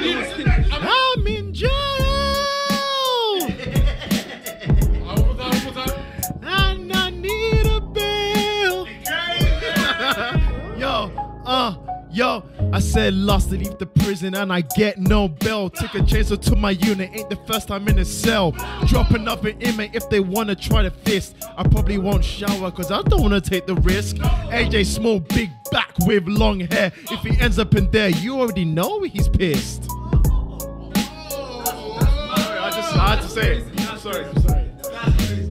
I'm in jail. And I need a bail. Yo, I said last to leave the prison and I get no bail. Take a chainsaw to my unit, ain't the first time in a cell. Drop another inmate if they wanna try to fist. I probably won't shower cause I don't wanna take the risk. AJ Small, big back with long hair. If he ends up in there, you already know he's pissed. I had to say it. Sorry.